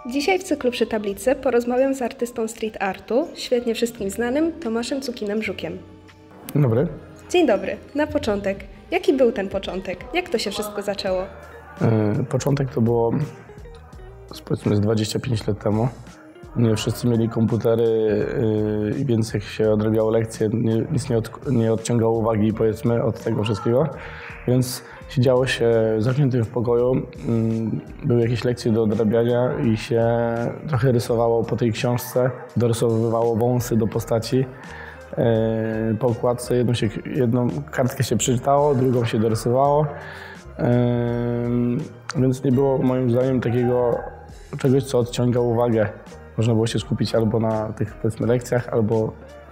Dzisiaj w cyklu Przy tablicy porozmawiam z artystą street artu, świetnie wszystkim znanym Tomaszem Cukinem-Żukiem. Dzień dobry. Dzień dobry. Na początek, jaki był ten początek? Jak to się wszystko zaczęło? Początek to było powiedzmy z 25 lat temu. Nie wszyscy mieli komputery, więc jak się odrabiało lekcje, nic nie odciągało uwagi powiedzmy od tego wszystkiego. Więc siedziało się zamkniętym w pokoju, były jakieś lekcje do odrabiania i się trochę rysowało po tej książce, dorysowywało wąsy do postaci. Po okładce jedną kartkę się przeczytało, drugą się dorysowało. Więc nie było moim zdaniem takiego czegoś, co odciąga uwagę. Można było się skupić albo na tych powiedzmy lekcjach, albo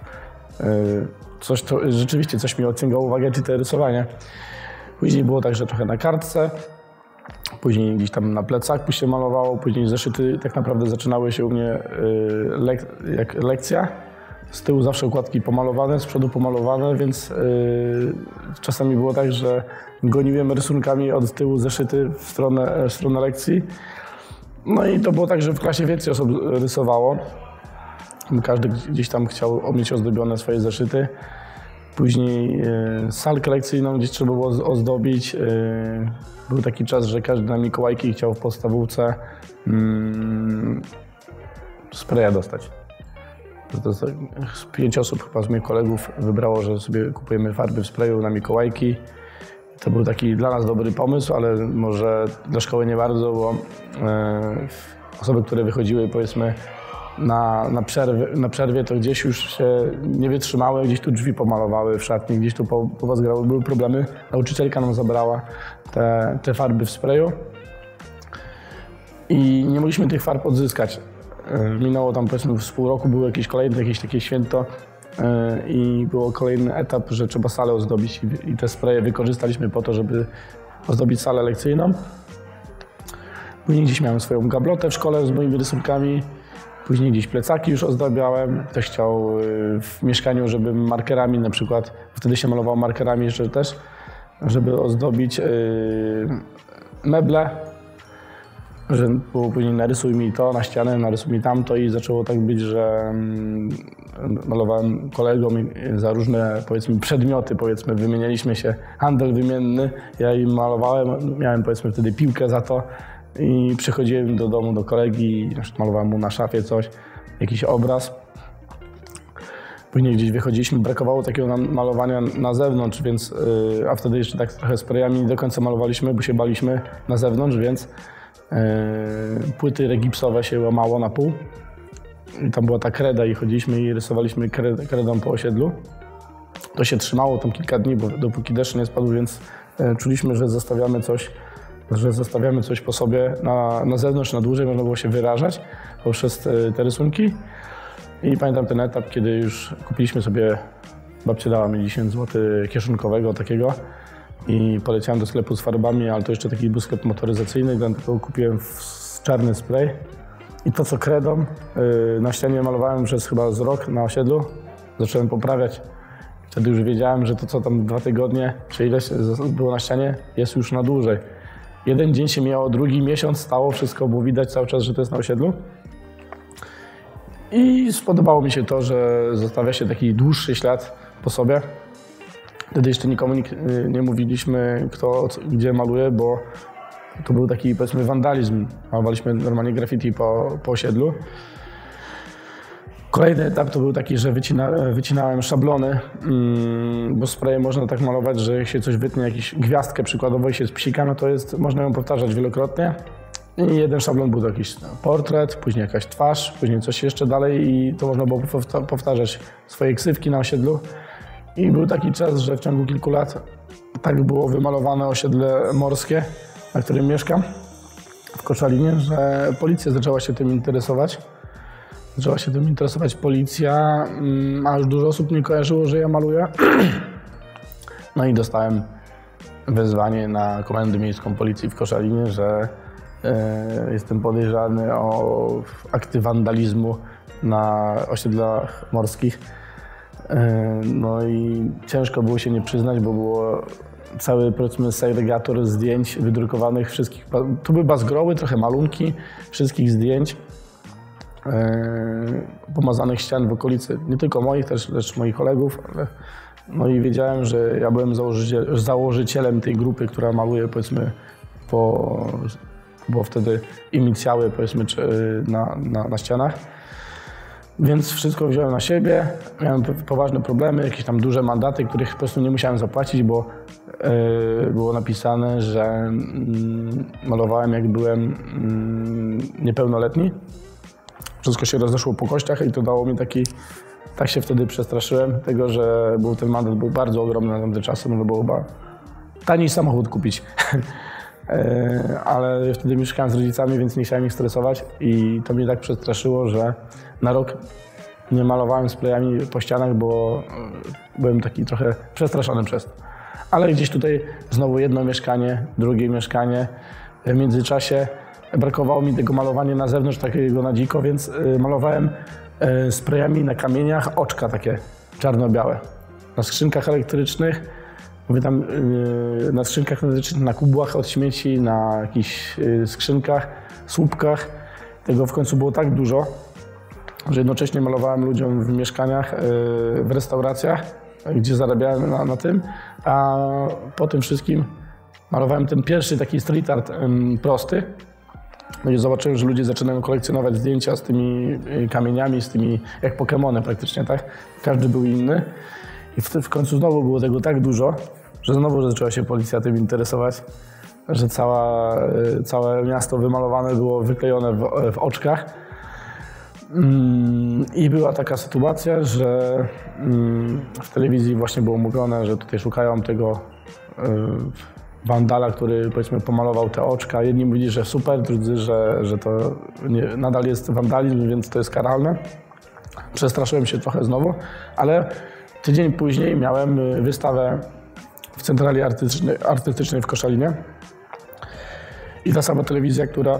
rzeczywiście coś mi odciągało uwagę, czy to rysowanie. Później było tak, że trochę na kartce, później gdzieś tam na plecaku się malowało, później zeszyty tak naprawdę zaczynały się u mnie jak lekcja. Z tyłu zawsze okładki pomalowane, z przodu pomalowane, więc czasami było tak, że goniłem rysunkami od tyłu zeszyty w stronę lekcji. No i to było tak, że w klasie więcej osób rysowało. Każdy gdzieś tam chciał mieć ozdobione swoje zeszyty. Później salkę lekcyjną gdzieś trzeba było ozdobić. Był taki czas, że każdy na Mikołajki chciał w podstawówce spraya dostać. Z 5 osób chyba z moich kolegów wybrało, że sobie kupujemy farby w sprayu na Mikołajki. To był taki dla nas dobry pomysł, ale może dla szkoły nie bardzo, bo osoby, które wychodziły powiedzmy na przerwie, to gdzieś już się nie wytrzymały, gdzieś tu drzwi pomalowały w szatni, gdzieś tu powazgrały, były problemy. Nauczycielka nam zabrała te farby w sprayu i nie mogliśmy tych farb odzyskać. Minęło tam powiedzmy z pół roku, było jakieś takie święto i był kolejny etap, że trzeba salę ozdobić i te spraye wykorzystaliśmy po to, żeby ozdobić salę lekcyjną. Później gdzieś miałem swoją gablotę w szkole z moimi rysunkami, później gdzieś plecaki już ozdabiałem. Ktoś chciał w mieszkaniu, żeby markerami na przykład, wtedy się malowało markerami jeszcze też, żeby ozdobić meble. Że było później narysuj mi to na ścianę, narysuj mi tamto i zaczęło tak być, że malowałem kolegom za różne powiedzmy przedmioty, powiedzmy wymienialiśmy się, handel wymienny, ja im malowałem, miałem powiedzmy wtedy piłkę za to i przychodziłem do domu do kolegi i malowałem mu na szafie coś, jakiś obraz. Później gdzieś wychodziliśmy, brakowało takiego malowania na zewnątrz, więc, a wtedy jeszcze tak trochę sprayami nie do końca malowaliśmy, bo się baliśmy na zewnątrz, więc płyty regipsowe się łamało na pół i tam była ta kreda i chodziliśmy i rysowaliśmy kredą po osiedlu. To się trzymało tam kilka dni, bo dopóki deszcz nie spadł, więc czuliśmy, że zostawiamy coś po sobie na zewnątrz, na dłużej, można było się wyrażać poprzez te rysunki. I pamiętam ten etap, kiedy już kupiliśmy sobie, babcia dała mi 10 zł kieszonkowego takiego. I poleciałem do sklepu z farbami, ale to jeszcze taki był sklep motoryzacyjny, dlatego kupiłem czarny spray. I to co kredą na ścianie malowałem przez chyba z rok na osiedlu, zacząłem poprawiać. Wtedy już wiedziałem, że to co tam 2 tygodnie, czy ileś było na ścianie, jest już na dłużej. Jeden dzień się miało, drugi miesiąc stało, wszystko było widać cały czas, że to jest na osiedlu. I spodobało mi się to, że zostawia się taki dłuższy ślad po sobie. Wtedy jeszcze nikomu nie mówiliśmy, kto gdzie maluje, bo to był taki powiedzmy wandalizm. Malowaliśmy normalnie graffiti po osiedlu. Kolejny etap to był taki, że wycinałem szablony, bo sprayem można tak malować, że jak się coś wytnie, jakąś gwiazdkę przykładowo i się z psika, no to można ją powtarzać wielokrotnie. I jeden szablon był to jakiś portret, później jakaś twarz, później coś jeszcze dalej i to można było powtarzać swoje ksywki na osiedlu. I był taki czas, że w ciągu kilku lat tak było wymalowane osiedle morskie, na którym mieszkam, w Koszalinie, że policja zaczęła się tym interesować. Zaczęła się tym interesować policja, a już dużo osób nie kojarzyło, że ja maluję. No i dostałem wezwanie na Komendę Miejską Policji w Koszalinie, że jestem podejrzany o akty wandalizmu na osiedlach morskich. No i ciężko było się nie przyznać, bo było cały, powiedzmy, segregator zdjęć wydrukowanych wszystkich. Tu były bazgroły, trochę malunki wszystkich zdjęć pomazanych ścian w okolicy, nie tylko moich, też moich kolegów. No i wiedziałem, że ja byłem założycielem tej grupy, która maluje, powiedzmy, bo wtedy inicjały, powiedzmy, na ścianach. Więc wszystko wziąłem na siebie, miałem poważne problemy, jakieś tam duże mandaty, których po prostu nie musiałem zapłacić, bo było napisane, że malowałem, jak byłem niepełnoletni. Wszystko się rozeszło po kościach i to dało mi tak się wtedy przestraszyłem tego, że ten mandat był bardzo ogromny na tamte czasy, no to było chyba taniej samochód kupić. Ale wtedy mieszkałem z rodzicami, więc nie chciałem ich stresować i to mnie tak przestraszyło, że na rok nie malowałem sprayami po ścianach, bo byłem taki trochę przestraszony przez to. Ale gdzieś tutaj znowu jedno mieszkanie, drugie mieszkanie. W międzyczasie brakowało mi tego malowania na zewnątrz, takiego na dziko, więc malowałem sprayami na kamieniach oczka takie czarno-białe. Na skrzynkach elektrycznych, mówię tam na skrzynkach elektrycznych, na kubłach od śmieci, na jakichś skrzynkach, słupkach. Tego w końcu było tak dużo, że jednocześnie malowałem ludziom w mieszkaniach, w restauracjach, gdzie zarabiałem na tym, a po tym wszystkim malowałem ten pierwszy taki street art prosty, gdzie zobaczyłem, że ludzie zaczynają kolekcjonować zdjęcia z tymi kamieniami, z tymi jak Pokemony praktycznie, tak? Każdy był inny i w końcu znowu było tego tak dużo, że znowu zaczęła się policja tym interesować, że całe miasto wymalowane było, wyklejone w oczkach. I była taka sytuacja, że w telewizji właśnie było mówione, że tutaj szukają tego wandala, który, powiedzmy, pomalował te oczka. Jedni mówili, że super, drudzy, że to nadal jest wandalizm, więc to jest karalne. Przestraszyłem się trochę znowu, ale tydzień później miałem wystawę w Centrali Artystycznej w Koszalinie. I ta sama telewizja, która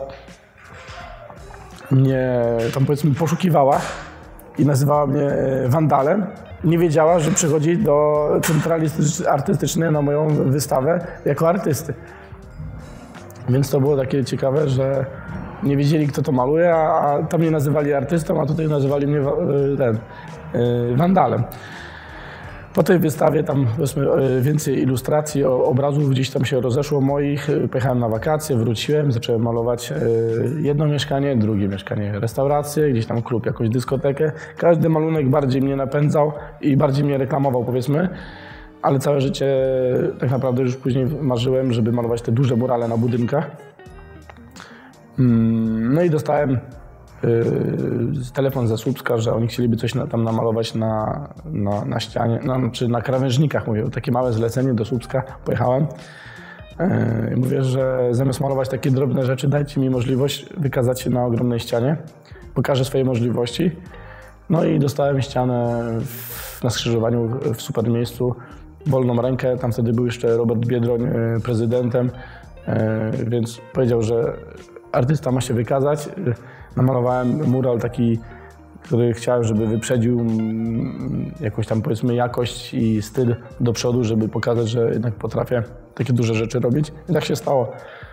mnie tam, powiedzmy, poszukiwała i nazywała mnie wandalem, nie wiedziała, że przychodzi do Centrali Artystycznej na moją wystawę jako artysty. Więc to było takie ciekawe, że nie wiedzieli, kto to maluje, a tam mnie nazywali artystą, a tutaj nazywali mnie wandalem. Po tej wystawie tam, powiedzmy, więcej ilustracji, obrazów gdzieś tam się rozeszło moich. Pojechałem na wakacje, wróciłem, zacząłem malować jedno mieszkanie, drugie mieszkanie, restaurację, gdzieś tam klub, jakąś dyskotekę. Każdy malunek bardziej mnie napędzał i bardziej mnie reklamował, powiedzmy. Ale całe życie tak naprawdę już później marzyłem, żeby malować te duże murale na budynkach. No i dostałem telefon ze Słupska, że oni chcieliby coś tam namalować na ścianie, czy na krawężnikach. Mówię, takie małe zlecenie do Słupska. Pojechałem. Mówię, że zamiast malować takie drobne rzeczy, dajcie mi możliwość wykazać się na ogromnej ścianie. Pokażę swoje możliwości. No i dostałem ścianę na skrzyżowaniu w super miejscu, wolną rękę. Tam wtedy był jeszcze Robert Biedroń prezydentem, więc powiedział, że artysta ma się wykazać. Namalowałem mural taki, który chciałem, żeby wyprzedził jakąś tam, powiedzmy, jakość i styl do przodu, żeby pokazać, że jednak potrafię takie duże rzeczy robić. I tak się stało.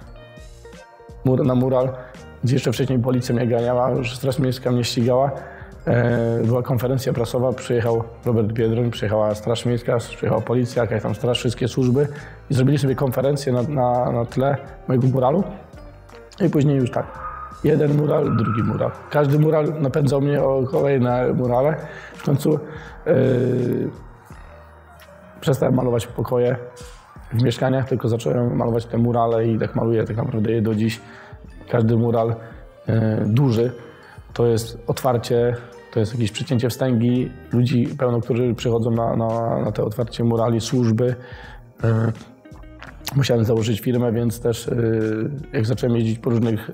Na mural, gdzie jeszcze wcześniej policja mnie ganiała, już Straż Miejska mnie ścigała. Była konferencja prasowa, przyjechał Robert Biedroń, przyjechała Straż Miejska, przyjechała policja, jakaś tam straż, wszystkie służby i zrobili sobie konferencję na tle mojego muralu. I później już tak, jeden mural, drugi mural. Każdy mural napędzał mnie o kolejne murale. W końcu przestałem malować pokoje w mieszkaniach, tylko zacząłem malować te murale i tak maluję tak naprawdę je do dziś. Każdy mural duży to jest otwarcie, to jest jakieś przecięcie wstęgi ludzi pełno, którzy przychodzą na te otwarcie murali, służby. Musiałem założyć firmę, więc też jak zacząłem jeździć po różnych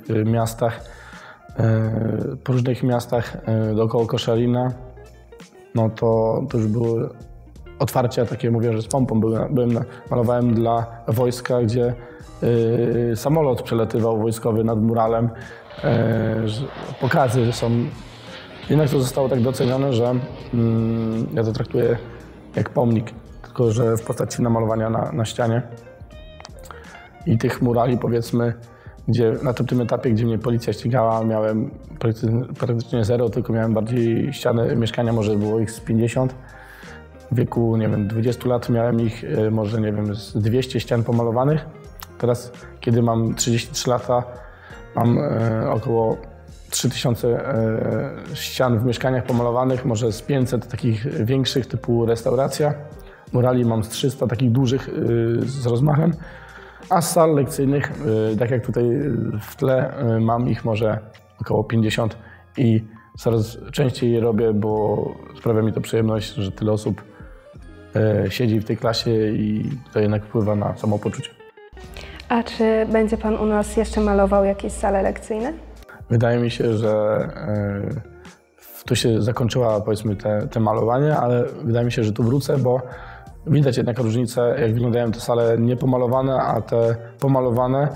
miastach dookoła Koszalina, no to już były otwarcia takie, mówię, że z pompą malowałem dla wojska, gdzie samolot przelatywał wojskowy nad muralem. Pokazy są. Jednak to zostało tak docenione, że ja to traktuję jak pomnik tylko że w postaci namalowania na ścianie. I tych murali, powiedzmy, gdzie na tym etapie, gdzie mnie policja ścigała, miałem praktycznie zero, tylko miałem bardziej ściany mieszkania, może było ich z 50. W wieku, nie wiem, 20 lat miałem ich może, nie wiem, z 200 ścian pomalowanych. Teraz, kiedy mam 33 lata, mam około 3000 ścian w mieszkaniach pomalowanych, może z 500 takich większych typu restauracja. Murali mam z 300 takich dużych z rozmachem. A z sal lekcyjnych, tak jak tutaj w tle, mam ich może około 50 i coraz częściej je robię, bo sprawia mi to przyjemność, że tyle osób siedzi w tej klasie i to jednak wpływa na samopoczucie. A czy będzie Pan u nas jeszcze malował jakieś sale lekcyjne? Wydaje mi się, że tu się zakończyła, powiedzmy, te malowanie, ale wydaje mi się, że tu wrócę, bo widać jednak różnicę, jak wyglądają te sale niepomalowane, a te pomalowane.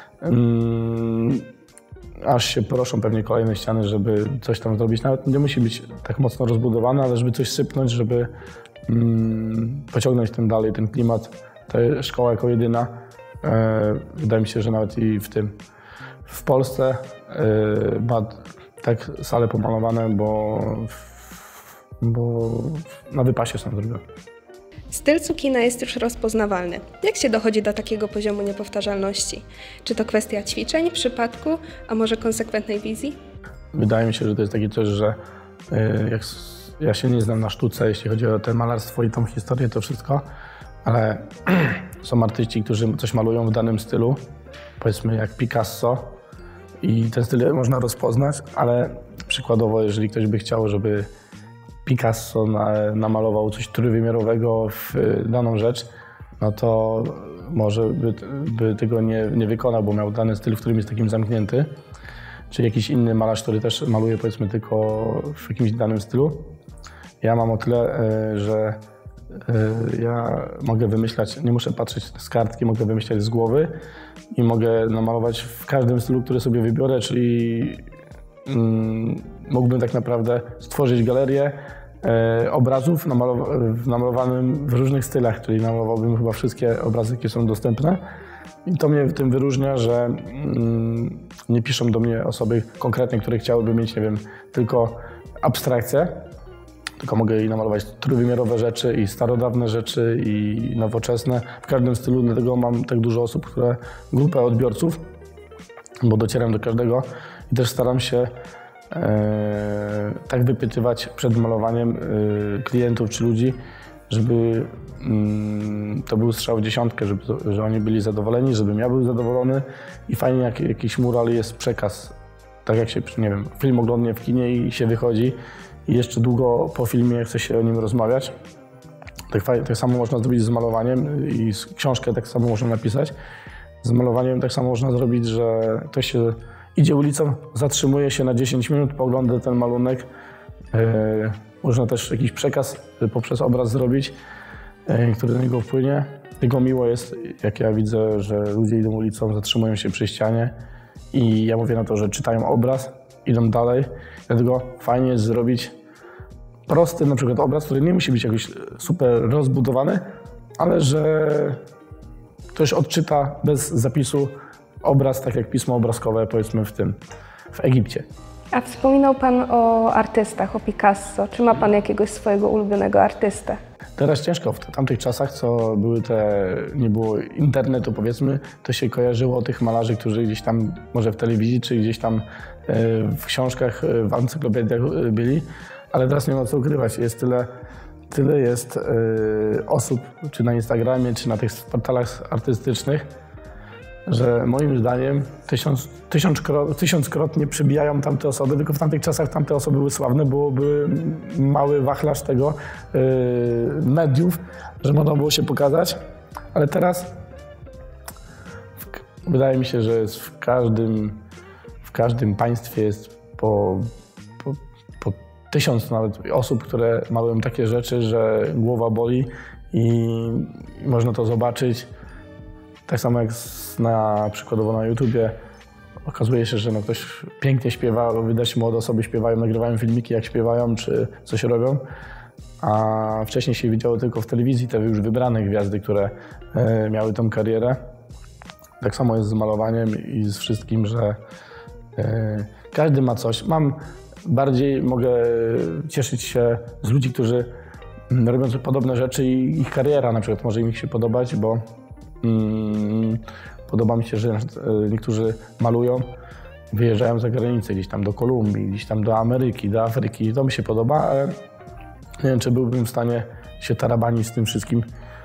Aż się proszą pewnie kolejne ściany, żeby coś tam zrobić. Nawet nie musi być tak mocno rozbudowane, ale żeby coś sypnąć, żeby pociągnąć ten dalej, ten klimat. To jest szkoła jako jedyna. Wydaje mi się, że nawet i w Polsce ma tak sale pomalowane, bo na wypasie są zrobione. Styl Cukina jest już rozpoznawalny. Jak się dochodzi do takiego poziomu niepowtarzalności? Czy to kwestia ćwiczeń, przypadku, a może konsekwentnej wizji? Wydaje mi się, że to jest takie coś, że ja się nie znam na sztuce, jeśli chodzi o te malarstwo i tą historię, to wszystko, ale są artyści, którzy coś malują w danym stylu, powiedzmy jak Picasso, i ten styl można rozpoznać, ale przykładowo, jeżeli ktoś by chciał, żeby Picasso namalował coś trójwymiarowego w daną rzecz, no to może by tego nie wykonał, bo miał dany styl, w którym jest takim zamknięty. Czy jakiś inny malarz, który też maluje, powiedzmy, tylko w jakimś danym stylu. Ja mam o tyle, że ja mogę wymyślać, nie muszę patrzeć z kartki, mogę wymyślać z głowy i mogę namalować w każdym stylu, który sobie wybiorę, czyli mógłbym tak naprawdę stworzyć galerię obrazów namalowanym w różnych stylach, czyli namalowałbym chyba wszystkie obrazy, jakie są dostępne. I to mnie w tym wyróżnia, że nie piszą do mnie osoby konkretne, które chciałyby mieć, nie wiem, tylko abstrakcję, tylko mogę i namalować trójwymiarowe rzeczy, i starodawne rzeczy, i nowoczesne. W każdym stylu, dlatego mam tak dużo osób, grupę odbiorców, bo docieram do każdego i też staram się tak wypytywać przed malowaniem klientów czy ludzi, żeby to był strzał w dziesiątkę, że oni byli zadowoleni, żebym ja był zadowolony i fajnie, jak jakiś mural jest przekaz. Tak jak się, nie wiem, film oglądnie w kinie i się wychodzi i jeszcze długo po filmie chce się o nim rozmawiać. Tak samo można zrobić z malowaniem i książkę tak samo można napisać. Z malowaniem tak samo można zrobić, że ktoś się idzie ulicą, zatrzymuje się na 10 minut, pogląda ten malunek. Można też jakiś przekaz poprzez obraz zrobić, który do niego wpłynie. Tylko miło jest, jak ja widzę, że ludzie idą ulicą, zatrzymują się przy ścianie i ja mówię na to, że czytają obraz, idą dalej. Dlatego fajnie jest zrobić prosty na przykład obraz, który nie musi być jakiś super rozbudowany, ale że ktoś odczyta bez zapisu obraz, tak jak pismo obrazkowe, powiedzmy w Egipcie. A wspominał Pan o artystach, o Picasso. Czy ma Pan jakiegoś swojego ulubionego artystę? Teraz ciężko. W tamtych czasach, co były nie było internetu, powiedzmy, to się kojarzyło o tych malarzy, którzy gdzieś tam, może w telewizji, czy gdzieś tam w książkach, w encyklopediach byli, ale teraz nie ma co ukrywać. Jest tyle jest osób, czy na Instagramie, czy na tych portalach artystycznych, że moim zdaniem tysiąckrotnie przybijają tamte osoby, tylko w tamtych czasach tamte osoby były sławne, bo były mały wachlarz tego mediów, że można było się pokazać, ale teraz wydaje mi się, że jest w każdym państwie jest po 1000 nawet osób, które malują takie rzeczy, że głowa boli i można to zobaczyć. Tak samo jak przykładowo na YouTubie okazuje się, że ktoś pięknie śpiewa, widać młode osoby śpiewają, nagrywają filmiki jak śpiewają czy coś robią. a wcześniej się widziało tylko w telewizji te już wybrane gwiazdy, które miały tą karierę. Tak samo jest z malowaniem i z wszystkim, że każdy ma coś. Bardziej mogę cieszyć się z ludzi, którzy robią podobne rzeczy i ich kariera na przykład może im się podobać, bo podoba mi się, że niektórzy malują, wyjeżdżają za granicę, gdzieś tam do Kolumbii, gdzieś tam do Ameryki, do Afryki. To mi się podoba, ale nie wiem, czy byłbym w stanie się tarabanić z tym wszystkim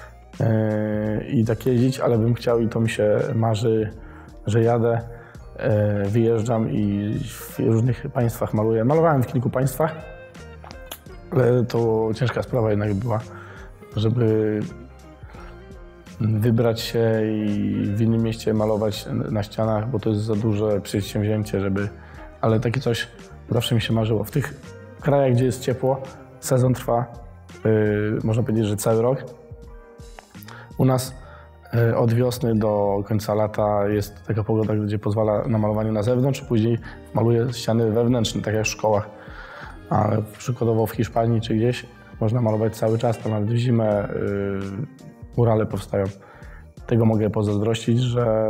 i tak jeździć, ale bym chciał i to mi się marzy, że jadę, wyjeżdżam i w różnych państwach maluję. Malowałem w kilku państwach, ale to ciężka sprawa jednak była, żeby wybrać się i w innym mieście malować na ścianach, bo to jest za duże przedsięwzięcie, ale takie coś zawsze mi się marzyło. W tych krajach, gdzie jest ciepło, sezon trwa, można powiedzieć, że cały rok. U nas od wiosny do końca lata jest taka pogoda, gdzie pozwala na malowanie na zewnątrz, później maluję ściany wewnętrzne, tak jak w szkołach. A przykładowo w Hiszpanii czy gdzieś można malować cały czas, tam nawet w zimę murale powstają. Tego mogę pozazdrościć, że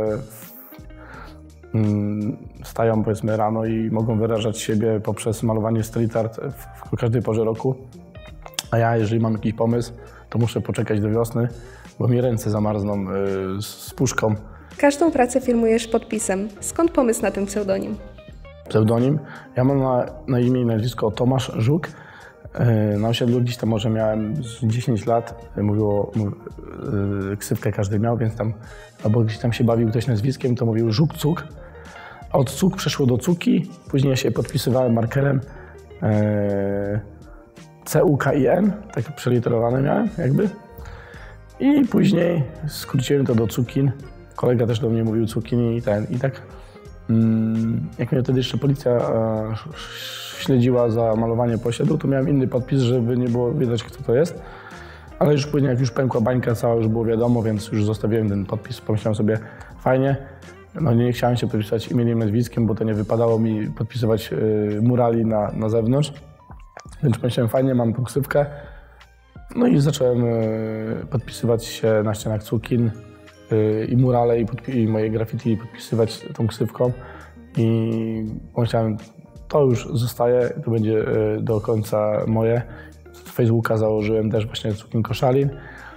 wstają powiedzmy rano i mogą wyrażać siebie poprzez malowanie street art w każdej porze roku. A ja, jeżeli mam jakiś pomysł, to muszę poczekać do wiosny, bo mi ręce zamarzną z puszką. Każdą pracę filmujesz podpisem. Skąd pomysł na ten pseudonim? Pseudonim? Ja mam na imię i nazwisko Tomasz Żuk. Na osiedlu gdzieś tam może miałem z 10 lat, ksywkę każdy miał, więc tam, albo gdzieś tam się bawił ktoś nazwiskiem, to mówił Żuk Cuk. A od Cuk przeszło do Cuki, później ja się podpisywałem markerem C-U-K-I-N, tak przeliterowane miałem jakby. I później skróciłem to do Cukin. Kolega też do mnie mówił Cukin i tak. Jak mnie wtedy jeszcze policja śledziła za malowanie po osiedlu, to miałem inny podpis, żeby nie było widać, kto to jest. Ale już później, jak już pękła bańka cała, już było wiadomo, więc już zostawiłem ten podpis. Pomyślałem sobie, fajnie. No nie chciałem się podpisać imieniem, nazwiskiem, bo to nie wypadało mi podpisywać murali na zewnątrz. Więc pomyślałem, fajnie, mam tą ksywkę. No i zacząłem podpisywać się na ścianach Cukin i murale i moje graffiti podpisywać tą ksywką. I pomyślałem, to już zostaje, to będzie do końca moje. Facebooka założyłem też właśnie Cukin Koszalin.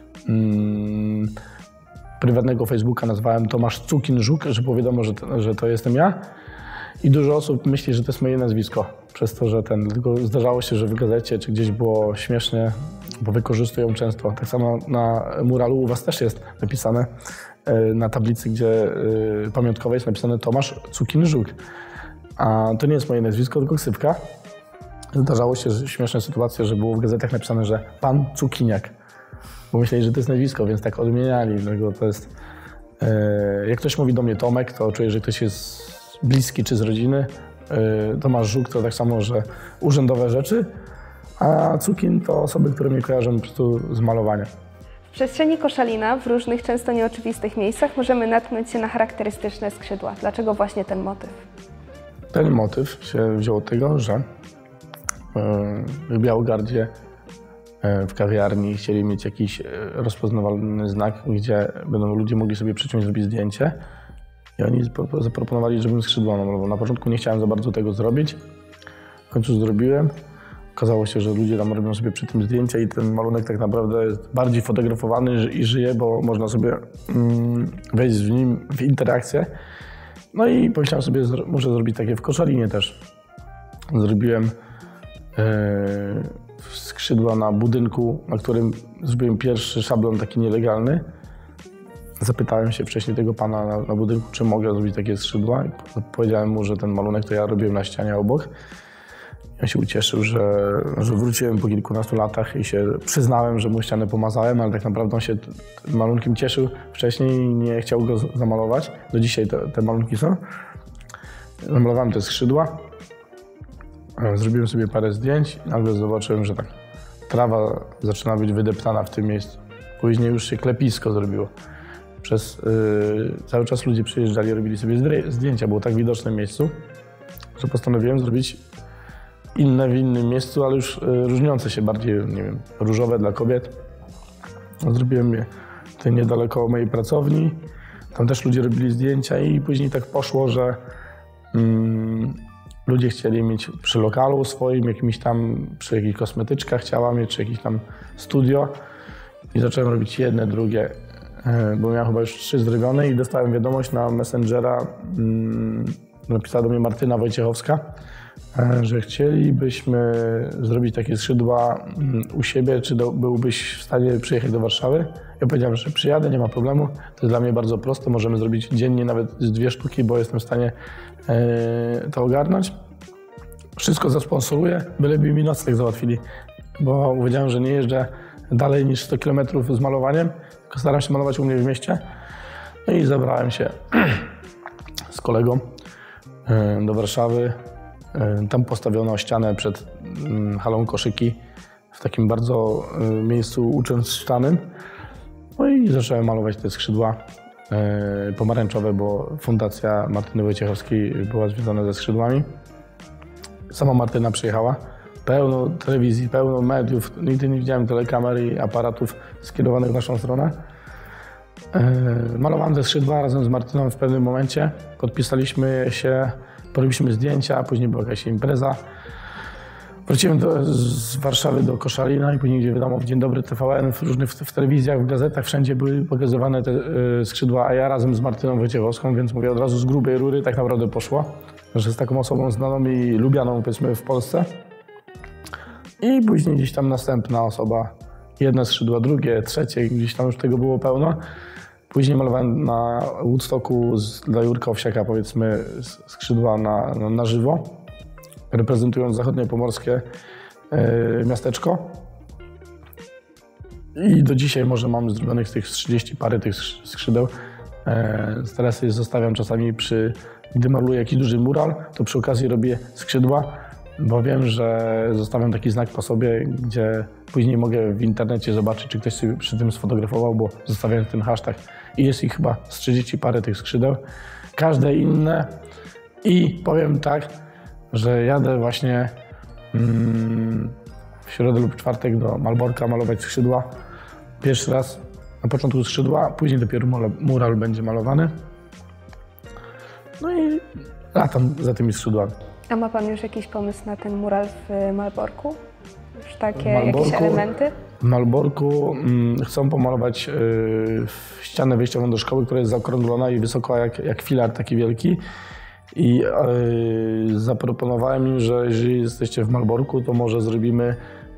Prywatnego Facebooka nazwałem Tomasz Cukin Żuk, żeby wiadomo, że to jestem ja. I dużo osób myśli, że to jest moje nazwisko. Przez to, że tylko zdarzało się, że w gazecie czy gdzieś było śmiesznie, bo wykorzystują często. Tak samo na muralu u was też jest napisane na tablicy, gdzie pamiątkowej jest napisane Tomasz Cukin Żuk. A to nie jest moje nazwisko, tylko ksywka. Zdarzało się śmieszne sytuacje, że było w gazetach napisane, że pan Cukiniak. Bo myśleli, że to jest nazwisko, więc tak odmieniali. Dlatego to jest, jak ktoś mówi do mnie Tomek, to czuję, że ktoś jest bliski czy z rodziny. Tomasz Żuk to tak samo, że urzędowe rzeczy, a Cukin to osoby, które mnie kojarzą po prostu z malowania. W przestrzeni Koszalina, w różnych, często nieoczywistych miejscach możemy natknąć się na charakterystyczne skrzydła. Dlaczego właśnie ten motyw? Ten motyw się wziął od tego, że w Białogardzie w kawiarni chcieli mieć jakiś rozpoznawalny znak, gdzie będą ludzie mogli sobie przyciąć, zrobić zdjęcie. I oni zaproponowali, żebym skrzydła namalował. Na początku nie chciałem za bardzo tego zrobić. W końcu zrobiłem. Okazało się, że ludzie tam robią sobie przy tym zdjęcia i ten malunek tak naprawdę jest bardziej fotografowany i żyje, bo można sobie wejść z nim w interakcję. No i pomyślałem sobie, muszę zrobić takie w Koszalinie też. Zrobiłem skrzydła na budynku, na którym zrobiłem pierwszy szablon taki nielegalny. Zapytałem się wcześniej tego pana na budynku, czy mogę zrobić takie skrzydła. I powiedziałem mu, że ten malunek to ja robiłem na ścianie obok. I on się ucieszył, że wróciłem po kilkunastu latach i się przyznałem, że mu ścianę pomazałem, ale tak naprawdę on się tym malunkiem cieszył wcześniej i nie chciał go zamalować. Do dzisiaj te malunki są. Namalowałem te skrzydła. Zrobiłem sobie parę zdjęć i nagle zobaczyłem, że tak trawa zaczyna być wydeptana w tym miejscu. Później już się klepisko zrobiło. Cały czas ludzie przyjeżdżali, robili sobie zdjęcia, było tak widoczne w miejscu, że postanowiłem zrobić inne w innym miejscu, ale już różniące się bardziej, nie wiem, różowe dla kobiet. Zrobiłem je tutaj niedaleko mojej pracowni. Tam też ludzie robili zdjęcia i później tak poszło, że ludzie chcieli mieć przy lokalu swoim, jakimś tam, przy jakichś kosmetyczkach chciała mieć, czy jakieś tam studio. I zacząłem robić jedne, drugie, bo miałem chyba już 3 zrobione i dostałem wiadomość na Messengera, napisała do mnie Martyna Wojciechowska, że chcielibyśmy zrobić takie skrzydła u siebie, czy byłbyś w stanie przyjechać do Warszawy? Ja powiedziałem, że przyjadę, nie ma problemu, to jest dla mnie bardzo proste, możemy zrobić dziennie nawet z 2 sztuki, bo jestem w stanie to ogarnąć. Wszystko zasponsoruję, byleby mi nocleg załatwili, bo powiedziałem, że nie jeżdżę dalej niż 100 km z malowaniem, tylko staram się malować u mnie w mieście. No i zabrałem się z kolegą do Warszawy. Tam postawiono ścianę przed halą Koszyki w takim bardzo miejscu uczęszczanym. No i zacząłem malować te skrzydła pomarańczowe, bo fundacja Martyny Wojciechowskiej była związana ze skrzydłami. Sama Martyna przyjechała. Pełno telewizji, pełno mediów. Nigdy nie widziałem tyle kamer i aparatów skierowanych w naszą stronę. Malowałem te skrzydła razem z Martyną w pewnym momencie. Podpisaliśmy się, porobiliśmy zdjęcia, później była jakaś impreza. Wróciłem z Warszawy do Koszalina i później, gdzie wiadomo, w Dzień Dobry TVN, w telewizjach, w gazetach, wszędzie były pokazywane te skrzydła, a ja razem z Martyną Wojciechowską, więc mówię, od razu z grubej rury tak naprawdę poszło, że z taką osobą znaną i lubianą, powiedzmy, w Polsce. I później gdzieś tam następna osoba, jedne skrzydła, drugie, trzecie, gdzieś tam już tego było pełno. Później malowałem na Woodstocku dla Jurka Owsiaka, powiedzmy, skrzydła na żywo, reprezentując zachodniopomorskie miasteczko. I do dzisiaj może mam zrobionych tych 30 parę tych skrzydeł. Teraz je zostawiam czasami gdy maluję jakiś duży mural, to przy okazji robię skrzydła, bo wiem, że zostawiam taki znak po sobie, gdzie później mogę w internecie zobaczyć, czy ktoś sobie przy tym sfotografował, bo zostawiam ten hashtag. I jest ich chyba z 30 parę tych skrzydeł, każde inne. I powiem tak, że jadę właśnie w środę lub czwartek do Malborka malować skrzydła. Pierwszy raz na początku skrzydła, później dopiero mural będzie malowany. No i latam za tymi skrzydłami. A ma Pan już jakiś pomysł na ten mural w Malborku? Już takie jakieś elementy? W Malborku chcą pomalować ścianę wejściową do szkoły, która jest zaokrąglona i wysoka jak filar taki wielki. I zaproponowałem im, że jeżeli jesteście w Malborku, to może zrobimy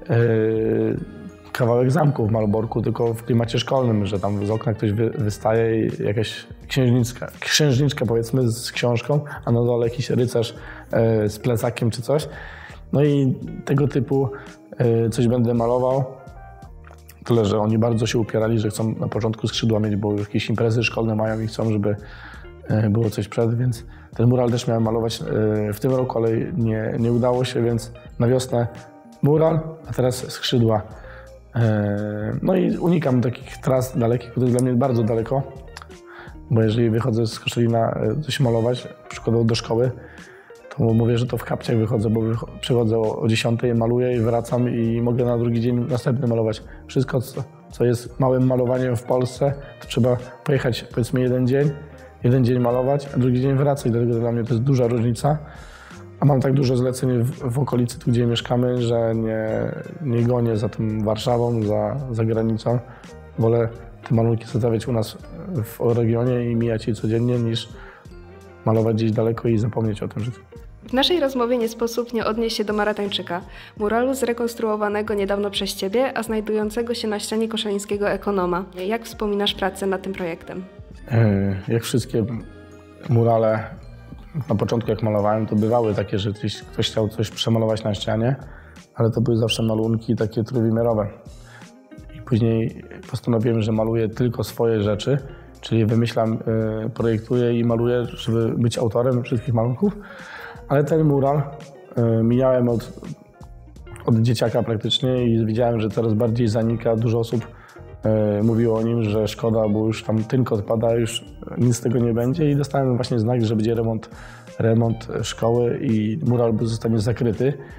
kawałek zamku w Malborku, tylko w klimacie szkolnym, że tam z okna ktoś wystaje i jakaś księżniczka powiedzmy z książką, a na dole jakiś rycerz z plecakiem czy coś. No i tego typu coś będę malował. Tyle, że oni bardzo się upierali, że chcą na początku skrzydła mieć, bo jakieś imprezy szkolne mają i chcą, żeby było coś przed, więc ten mural też miałem malować w tym roku, ale nie udało się, więc na wiosnę mural, a teraz skrzydła. No i unikam takich tras dalekich, bo to jest dla mnie bardzo daleko, bo jeżeli wychodzę z Koszalina coś malować, przykładowo do szkoły, to mówię, że to w kapciach wychodzę, bo przychodzę o 10, maluję i wracam i mogę na drugi dzień następny malować. Wszystko, co jest małym malowaniem w Polsce, to trzeba pojechać powiedzmy jeden dzień malować, a drugi dzień wracać, dlatego dla mnie to jest duża różnica. A mam tak dużo zleceń w okolicy, tu gdzie mieszkamy, że nie gonię za tą Warszawą, za granicą. Wolę te malunki zostawiać u nas w regionie i mijać je codziennie, niż malować gdzieś daleko i zapomnieć o tym, że... W naszej rozmowie nie sposób nie odnieść się do Maratończyka, muralu zrekonstruowanego niedawno przez Ciebie, a znajdującego się na ścianie koszalińskiego Ekonoma. Jak wspominasz pracę nad tym projektem? Jak wszystkie murale, na początku jak malowałem, to bywały takie, że ktoś chciał coś przemalować na ścianie, ale to były zawsze malunki takie trójwymiarowe. I później postanowiłem, że maluję tylko swoje rzeczy, czyli wymyślam, projektuję i maluję, żeby być autorem wszystkich malunków. Ale ten mural mijałem od dzieciaka praktycznie i widziałem, że coraz bardziej zanika. Dużo osób mówiło o nim, że szkoda, bo już tam tynk odpada, już nic z tego nie będzie i dostałem właśnie znak, że będzie remont szkoły i mural zostanie zakryty.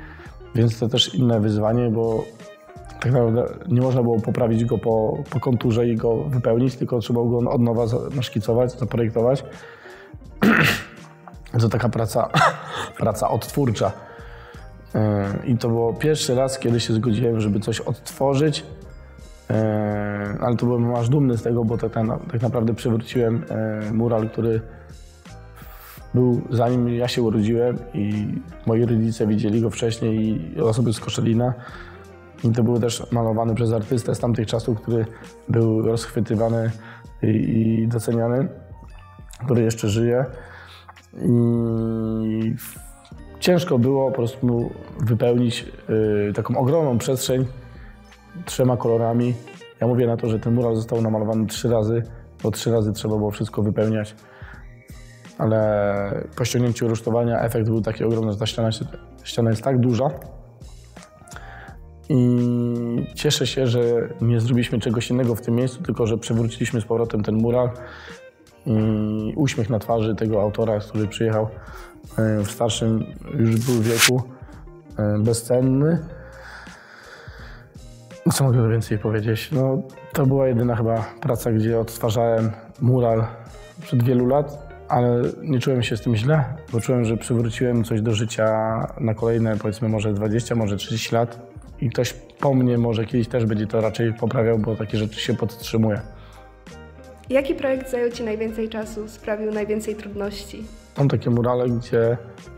Więc to też inne wyzwanie, bo tak naprawdę nie można było poprawić go po konturze i go wypełnić, tylko trzeba było go od nowa naszkicować, zaprojektować. To taka praca odtwórcza. I to było pierwszy raz, kiedy się zgodziłem, żeby coś odtworzyć, ale to byłem aż dumny z tego, bo tak naprawdę przywróciłem mural, który był zanim ja się urodziłem i moi rodzice widzieli go wcześniej i osoby z Koszalina. I to był też malowany przez artystę z tamtych czasów, który był rozchwytywany i doceniany, który jeszcze żyje. I ciężko było po prostu wypełnić taką ogromną przestrzeń 3 kolorami. Ja mówię na to, że ten mural został namalowany 3 razy, bo 3 razy trzeba było wszystko wypełniać. Ale po ściągnięciu rusztowania efekt był taki ogromny, że ta ściana jest tak duża. I cieszę się, że nie zrobiliśmy czegoś innego w tym miejscu, tylko że przywróciliśmy z powrotem ten mural. I uśmiech na twarzy tego autora, który przyjechał w starszym już był wieku, bezcenny. Co mogę więcej powiedzieć? No, to była jedyna chyba praca, gdzie odtwarzałem mural przed wielu lat, ale nie czułem się z tym źle, bo czułem, że przywróciłem coś do życia na kolejne, powiedzmy, może 20, może 30 lat i ktoś po mnie może kiedyś też będzie to raczej poprawiał, bo takie rzeczy się podtrzymuje. Jaki projekt zajął Ci najwięcej czasu, sprawił najwięcej trudności? Mam takie murale, gdzie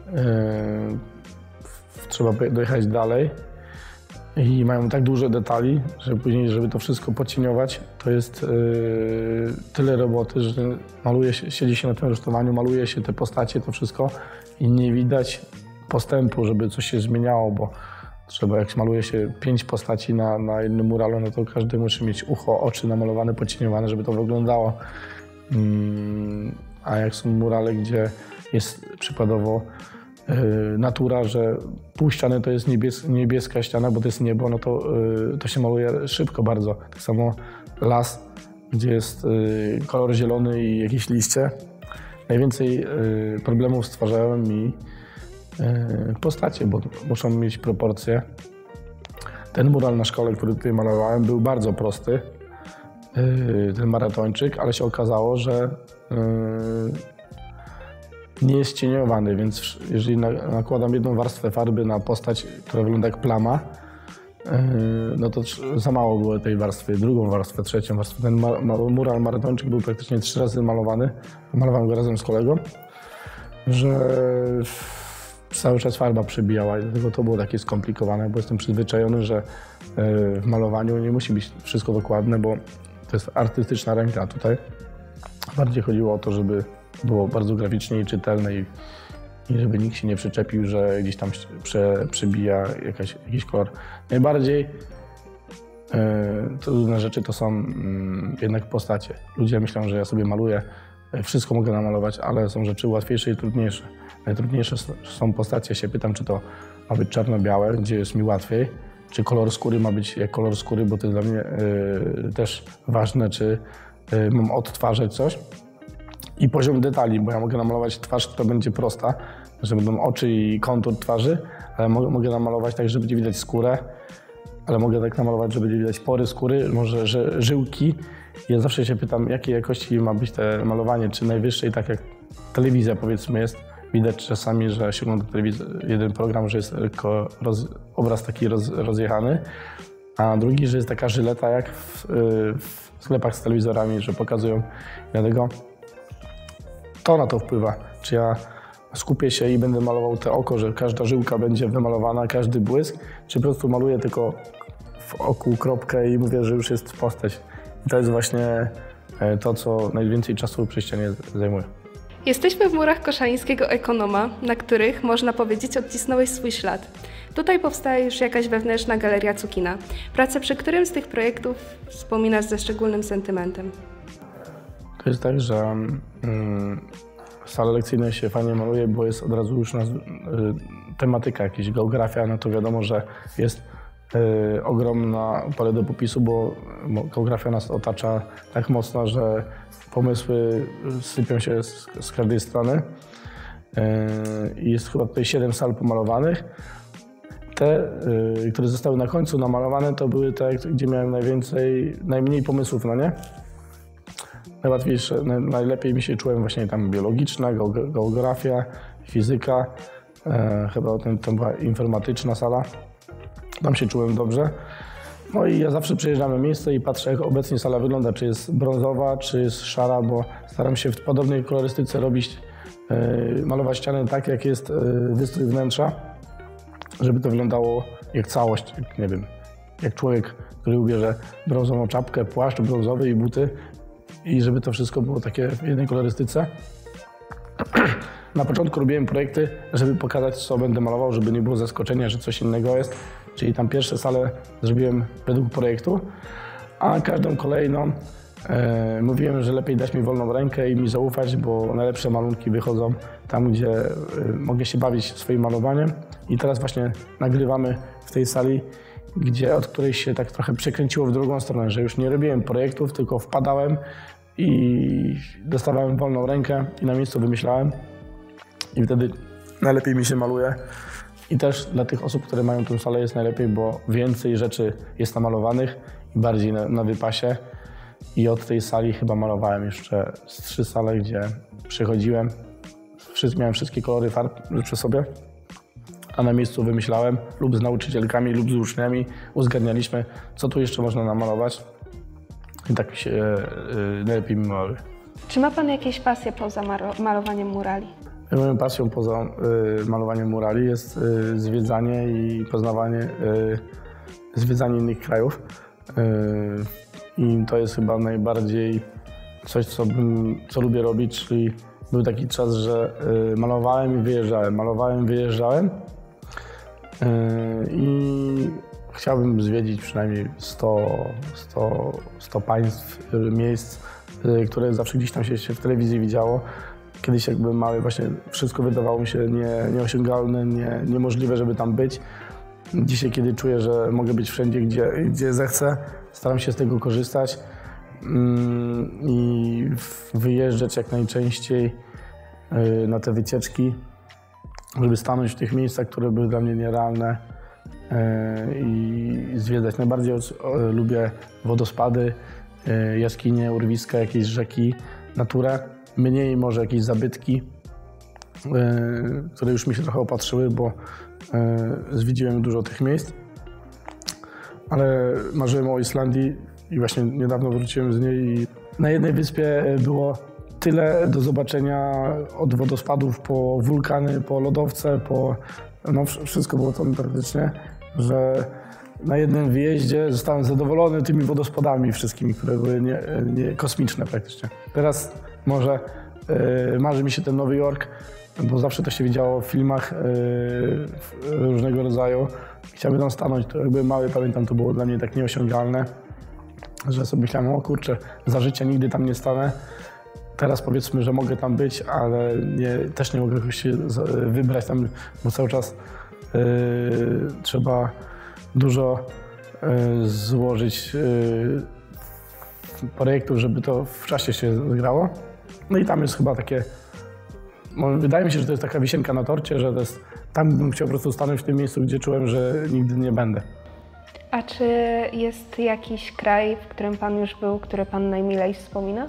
trzeba dojechać dalej i mają tak duże detali, że później, żeby to wszystko podcieniować, to jest tyle roboty, że siedzi się na tym rusztowaniu, maluje się te postacie, to wszystko i nie widać postępu, żeby coś się zmieniało, bo trzeba, jak maluje się 5 postaci na jednym muralu, no to każdy musi mieć ucho, oczy namalowane, podcieniowane, żeby to wyglądało. A jak są murale, gdzie jest przykładowo natura, że pół ściany to jest niebieska ściana, bo to jest niebo, no to się maluje szybko bardzo. Tak samo las, gdzie jest kolor zielony i jakieś liście. Najwięcej problemów stwarzają mi postacie, bo muszą mieć proporcje. Ten mural na szkole, który tutaj malowałem, był bardzo prosty, ten maratończyk, ale się okazało, że nie jest cieniowany, więc jeżeli nakładam jedną warstwę farby na postać, która wygląda jak plama, no to za mało było tej warstwy, drugą warstwę, trzecią warstwę. Ten mural maratończyk był praktycznie 3 razy malowany, malowałem go razem z kolegą, że cały czas farba przebijała i dlatego to było takie skomplikowane, bo jestem przyzwyczajony, że w malowaniu nie musi być wszystko dokładne, bo to jest artystyczna ręka tutaj. Bardziej chodziło o to, żeby było bardzo graficznie i czytelne i żeby nikt się nie przyczepił, że gdzieś tam przebija jakiś kolor. Najbardziej trudne rzeczy to są jednak postacie. Ludzie myślą, że ja sobie maluję, wszystko mogę namalować, ale są rzeczy łatwiejsze i trudniejsze. Najtrudniejsze są postacie. Ja się pytam, czy to ma być czarno-białe, gdzie jest mi łatwiej, czy kolor skóry ma być jak kolor skóry, bo to jest dla mnie też ważne, czy mam odtwarzać coś. I poziom detali, bo ja mogę namalować twarz, która będzie prosta, że będą oczy i kontur twarzy, ale mogę namalować tak, że będzie widać skórę, ale mogę tak namalować, że będzie widać pory skóry, może żyłki. Ja zawsze się pytam, jakiej jakości ma być to malowanie, czy najwyższej, tak jak telewizja powiedzmy jest. Widać czasami, że się ogląda jeden program, że jest tylko obraz taki rozjechany, a drugi, że jest taka żyleta jak w sklepach z telewizorami, że pokazują. Dlatego to na to wpływa, czy ja skupię się i będę malował te oko, że każda żyłka będzie wymalowana, każdy błysk, czy po prostu maluję tylko w oku kropkę i mówię, że już jest postać. I to jest właśnie to, co najwięcej czasu przy ścianie zajmuje. Jesteśmy w murach koszalińskiego Ekonoma, na których, można powiedzieć, odcisnąłeś swój ślad. Tutaj powstaje już jakaś wewnętrzna galeria Cukina. Pracę przy którym z tych projektów wspominasz ze szczególnym sentymentem? To jest tak, że sale lekcyjne się fajnie maluje, bo jest od razu już tematyka, jakaś geografia, no to wiadomo, że jest ogromna pole do popisu, bo geografia nas otacza tak mocno, że pomysły sypią się z każdej strony. Jest chyba tutaj 7 sal pomalowanych. Te, które zostały na końcu namalowane, to były te, gdzie miałem najmniej pomysłów, no nie? Najłatwiejsze, najlepiej mi się czułem właśnie tam biologiczna, geografia, fizyka, chyba to była informatyczna sala. Tam się czułem dobrze. No i ja zawsze przyjeżdżam na miejsce i patrzę, jak obecnie sala wygląda, czy jest brązowa, czy jest szara, bo staram się w podobnej kolorystyce robić, malować ściany tak, jak jest wystrój wnętrza, żeby to wyglądało jak całość, nie wiem, jak człowiek, który ubierze brązową czapkę, płaszcz brązowy i buty i żeby to wszystko było takie w jednej kolorystyce. Na początku robiłem projekty, żeby pokazać, co będę malował, żeby nie było zaskoczenia, że coś innego jest. Czyli tam pierwsze sale zrobiłem według projektu, a każdą kolejną mówiłem, że lepiej dać mi wolną rękę i mi zaufać, bo najlepsze malunki wychodzą tam, gdzie mogę się bawić swoim malowaniem. I teraz właśnie nagrywamy w tej sali, od której się tak trochę przekręciło w drugą stronę, że już nie robiłem projektów, tylko wpadałem i dostawałem wolną rękę i na miejscu wymyślałem. I wtedy najlepiej mi się maluje. I też dla tych osób, które mają tę salę jest najlepiej, bo więcej rzeczy jest namalowanych i bardziej na wypasie. I od tej sali chyba malowałem jeszcze z 3 sale, gdzie przychodziłem. Miałem wszystkie kolory farb przy sobie, a na miejscu wymyślałem lub z nauczycielkami, lub z uczniami uzgadnialiśmy, co tu jeszcze można namalować. I tak mi się najlepiej mi maluje. Czy ma Pan jakieś pasje poza malowaniem murali? Moją pasją poza malowaniem murali jest zwiedzanie i poznawanie, zwiedzanie innych krajów. I to jest chyba najbardziej coś, co lubię robić, czyli był taki czas, że malowałem i wyjeżdżałem. I chciałbym zwiedzić przynajmniej 100 państw, miejsc, które zawsze gdzieś tam się w telewizji widziało. Kiedyś jak byłem mały, właśnie wszystko wydawało mi się nieosiągalne, niemożliwe, żeby tam być. Dzisiaj, kiedy czuję, że mogę być wszędzie, gdzie zechcę, staram się z tego korzystać i wyjeżdżać jak najczęściej na te wycieczki, żeby stanąć w tych miejscach, które były dla mnie nierealne i zwiedzać. Najbardziej lubię wodospady, jaskinie, urwiska, jakieś rzeki, naturę. Mniej może jakieś zabytki, które już mi się trochę opatrzyły, bo zwiedziłem dużo tych miejsc. Ale marzyłem o Islandii i właśnie niedawno wróciłem z niej i na jednej wyspie było tyle do zobaczenia, od wodospadów po wulkany, po lodowce, wszystko było tam praktycznie, że na jednym wyjeździe zostałem zadowolony tymi wodospadami wszystkimi, które były kosmiczne praktycznie. Teraz może marzy mi się ten Nowy Jork, bo zawsze to się widziało w filmach różnego rodzaju. Chciałbym tam stanąć, to jak byłem mały, pamiętam, to było dla mnie tak nieosiągalne, że sobie myślałem, o kurczę, za życia nigdy tam nie stanę. Teraz powiedzmy, że mogę tam być, ale też nie mogę się wybrać tam, bo cały czas trzeba dużo złożyć projektów, żeby to w czasie się zgrało. No i tam jest chyba takie, wydaje mi się, że to jest taka wisienka na torcie, że tam bym chciał po prostu stanąć w tym miejscu, gdzie czułem, że nigdy nie będę. A czy jest jakiś kraj, w którym Pan już był, który Pan najmilej wspomina?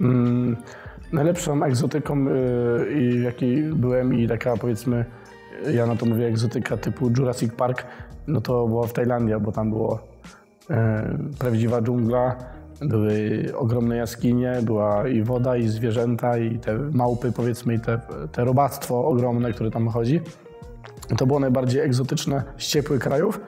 Najlepszą egzotyką, w jakiej byłem i taka, powiedzmy, ja na to mówię egzotyka typu Jurassic Park, no to była w Tajlandii, bo tam było prawdziwa dżungla, były ogromne jaskinie, była i woda, i zwierzęta, i te małpy, powiedzmy, i te robactwo ogromne, które tam chodzi. To było najbardziej egzotyczne z ciepłych krajów,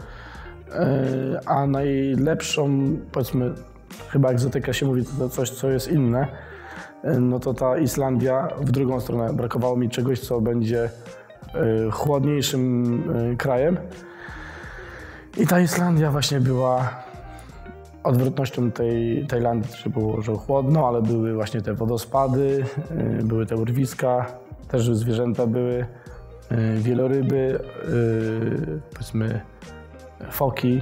a najlepszą, powiedzmy, chyba egzotyka się mówi, to coś, co jest inne, no to ta Islandia w drugą stronę. Brakowało mi czegoś, co będzie chłodniejszym krajem. I ta Islandia właśnie była odwrotnością tej Tajlandii, że było że chłodno, ale były właśnie te wodospady, były te urwiska, też zwierzęta były, wieloryby, powiedzmy foki.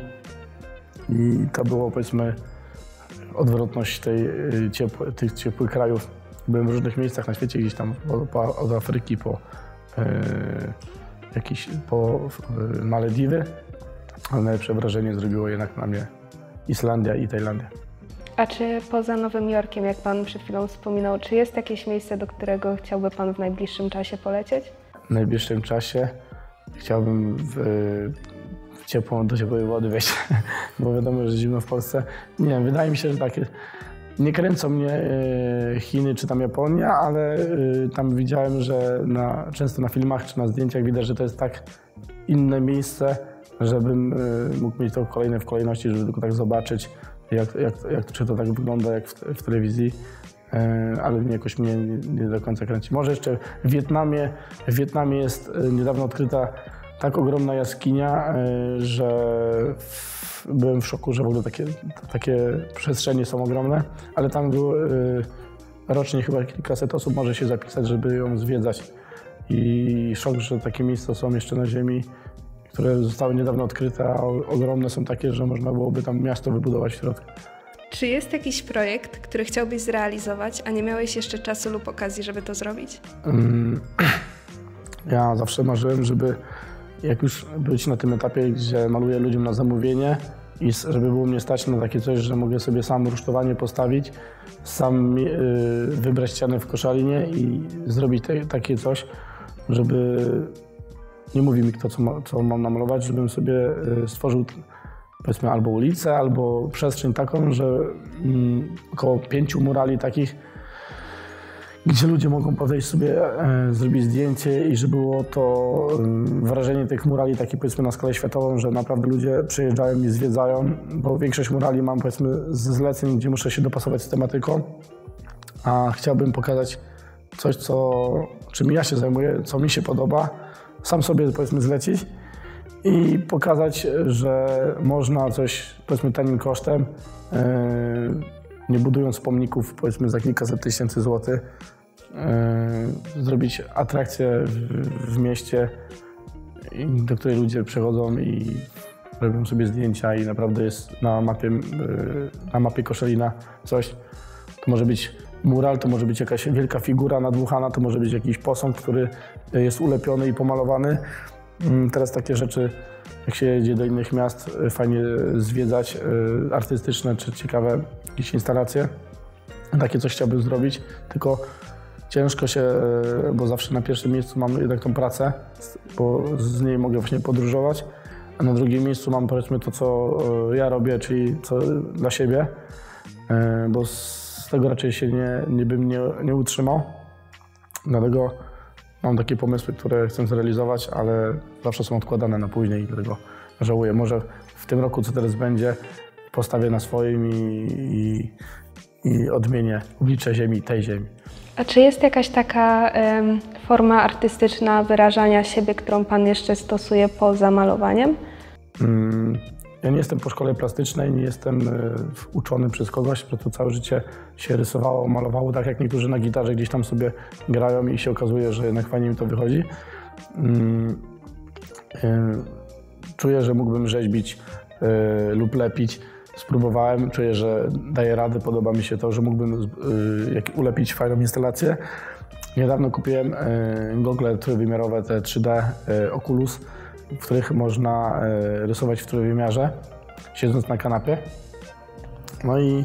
I to było, powiedzmy, odwrotność tych ciepłych krajów. Byłem w różnych miejscach na świecie, gdzieś tam od Afryki jakieś po Malediwy, ale najlepsze wrażenie zrobiło jednak na mnie Islandia i Tajlandia. A czy poza Nowym Jorkiem, jak Pan przed chwilą wspominał, czy jest jakieś miejsce, do którego chciałby Pan w najbliższym czasie polecieć? W najbliższym czasie chciałbym do ciepłej wody wejść, bo wiadomo, że zimno w Polsce. Nie wiem, wydaje mi się, że takie nie kręcą mnie Chiny czy tam Japonia, ale tam widziałem, że często na filmach czy na zdjęciach widać, że to jest tak inne miejsce, żebym mógł mieć to kolejne w kolejności, żeby tylko tak zobaczyć, czy to tak wygląda jak w telewizji, ale jakoś mnie nie do końca kręci. Może jeszcze w Wietnamie jest niedawno odkryta tak ogromna jaskinia, że byłem w szoku, że w ogóle takie przestrzenie są ogromne, ale tam było rocznie chyba kilkaset osób może się zapisać, żeby ją zwiedzać. I szok, że takie miejsca są jeszcze na ziemi, które zostały niedawno odkryte, a ogromne są takie, że można byłoby tam miasto wybudować w środku. Czy jest jakiś projekt, który chciałbyś zrealizować, a nie miałeś jeszcze czasu lub okazji, żeby to zrobić? Ja zawsze marzyłem, żeby jak już być na tym etapie, gdzie maluję ludziom na zamówienie i żeby było mnie stać na takie coś, że mogę sobie sam rusztowanie postawić, sam wybrać ścianę w Koszalinie i zrobić takie coś, żeby nie mówi mi kto, co mam namalować, żebym sobie stworzył powiedzmy albo ulicę, albo przestrzeń taką, że około 5 murali takich, gdzie ludzie mogą podejść sobie, zrobić zdjęcie i żeby było to wrażenie tych murali takie powiedzmy na skalę światową, że naprawdę ludzie przyjeżdżają i zwiedzają, bo większość murali mam powiedzmy ze zleceń, gdzie muszę się dopasować z tematyką, a chciałbym pokazać coś, czym ja się zajmuję, co mi się podoba, sam sobie powiedzmy zlecić i pokazać, że można coś powiedzmy tanim kosztem, nie budując pomników powiedzmy za kilkaset tysięcy złotych, zrobić atrakcję w mieście, do której ludzie przychodzą i robią sobie zdjęcia i naprawdę jest na mapie Koszalina coś. To może być mural, to może być jakaś wielka figura nadmuchana, to może być jakiś posąg, który jest ulepiony i pomalowany. Teraz takie rzeczy, jak się jedzie do innych miast, fajnie zwiedzać, artystyczne czy ciekawe jakieś instalacje. Takie coś chciałbym zrobić, tylko ciężko się, bo zawsze na pierwszym miejscu mam jednak tą pracę, bo z niej mogę właśnie podróżować, a na drugim miejscu mam powiedzmy to, co ja robię, czyli co dla siebie, bo z tego raczej się bym nie utrzymał. Dlatego mam takie pomysły, które chcę zrealizować, ale zawsze są odkładane na później i dlatego żałuję. Może w tym roku, co teraz będzie, postawię na swoim i odmienię oblicze ziemi, tej ziemi. A czy jest jakaś taka forma artystyczna wyrażania siebie, którą Pan jeszcze stosuje poza malowaniem? Ja nie jestem po szkole plastycznej, nie jestem uczony przez kogoś, po prostu całe życie się rysowało, malowało, tak jak niektórzy na gitarze gdzieś tam sobie grają i się okazuje, że jednak fajnie mi to wychodzi. Czuję, że mógłbym rzeźbić lub lepić. Spróbowałem, czuję, że daję radę, podoba mi się to, że mógłbym ulepić fajną instalację. Niedawno kupiłem gogle trójwymiarowe, te 3D Oculus, w których można rysować w trójwymiarze, siedząc na kanapie. No i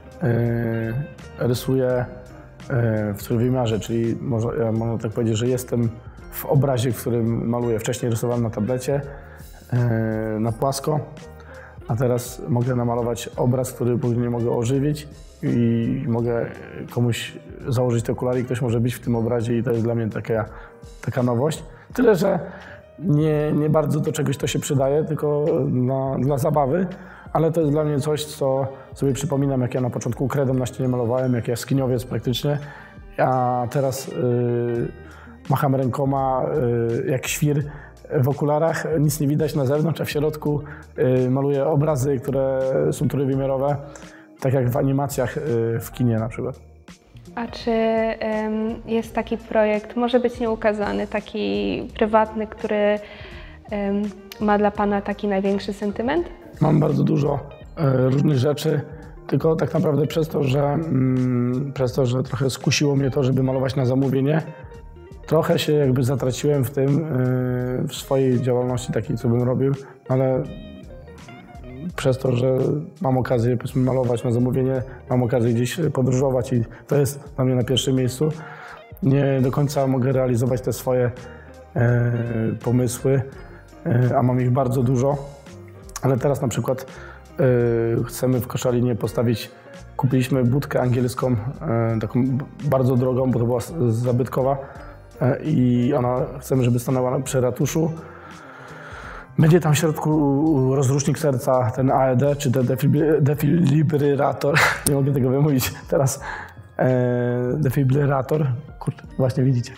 rysuję w trójwymiarze, czyli można tak powiedzieć, że jestem w obrazie, w którym maluję. Wcześniej rysowałem na tablecie, na płasko, a teraz mogę namalować obraz, który później mogę ożywić i mogę komuś założyć te okulary i ktoś może być w tym obrazie i to jest dla mnie taka nowość. Tyle, że nie bardzo do czegoś to się przydaje, tylko dla zabawy, ale to jest dla mnie coś, co sobie przypominam, jak ja na początku kredem na ścianie malowałem, jak jaskiniowiec praktycznie, a teraz macham rękoma jak świr w okularach, nic nie widać na zewnątrz, a w środku maluję obrazy, które są trójwymiarowe, tak jak w animacjach w kinie na przykład. A czy jest taki projekt, może być nieukazany, taki prywatny, który ma dla Pana taki największy sentyment? Mam bardzo dużo różnych rzeczy, tylko tak naprawdę przez to, że trochę skusiło mnie to, żeby malować na zamówienie, trochę się jakby zatraciłem w tym, w swojej działalności takiej, co bym robił, ale przez to, że mam okazję powiedzmy malować na zamówienie, mam okazję gdzieś podróżować i to jest dla mnie na pierwszym miejscu. Nie do końca mogę realizować te swoje pomysły, a mam ich bardzo dużo, ale teraz na przykład chcemy w Koszalinie postawić, kupiliśmy budkę angielską, taką bardzo drogą, bo to była zabytkowa i chcemy, żeby stanęła przy ratuszu. Będzie tam w środku rozrusznik serca, ten AED, czy ten defibrylator, nie mogę tego wymówić teraz, defibrylator, kurde, właśnie widzicie,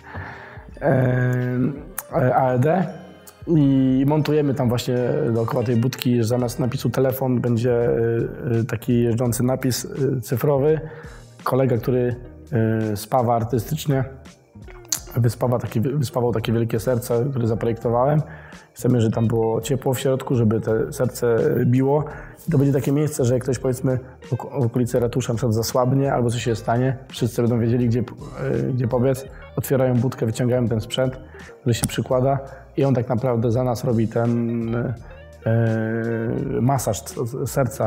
AED i montujemy tam właśnie dookoła tej budki, że zamiast napisu telefon będzie taki jeżdżący napis cyfrowy. Kolega, który spawa artystycznie, wyspawał takie wielkie serce, które zaprojektowałem. Chcemy, żeby tam było ciepło w środku, żeby te serce biło. I to będzie takie miejsce, że jak ktoś powiedzmy w okolicy ratusza na przykład zasłabnie albo coś się stanie, wszyscy będą wiedzieli, gdzie pobiec. Otwierają budkę, wyciągają ten sprzęt, który się przykłada i on tak naprawdę za nas robi ten masaż serca,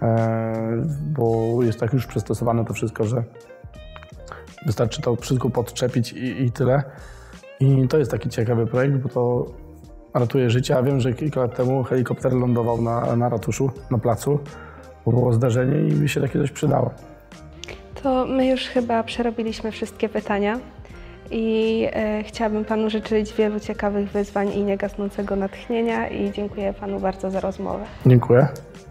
bo jest tak już przystosowane to wszystko, że wystarczy to wszystko podczepić i tyle. I to jest taki ciekawy projekt, bo to ratuje życie. Ja wiem, że kilka lat temu helikopter lądował na ratuszu, na placu. Było zdarzenie i mi się takie coś przydało. To my już chyba przerobiliśmy wszystkie pytania i chciałabym Panu życzyć wielu ciekawych wyzwań i niegasnącego natchnienia i dziękuję Panu bardzo za rozmowę. Dziękuję.